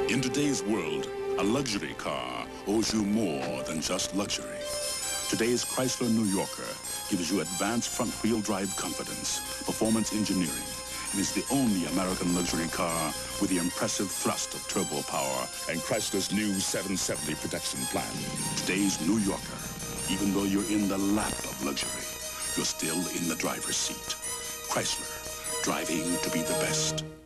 In today's world, a luxury car owes you more than just luxury. Today's Chrysler New Yorker gives you advanced front-wheel drive confidence, performance engineering, and is the only American luxury car with the impressive thrust of turbo power and Chrysler's new 770 protection plan. Today's New Yorker, even though you're in the lap of luxury, you're still in the driver's seat. Chrysler, driving to be the best.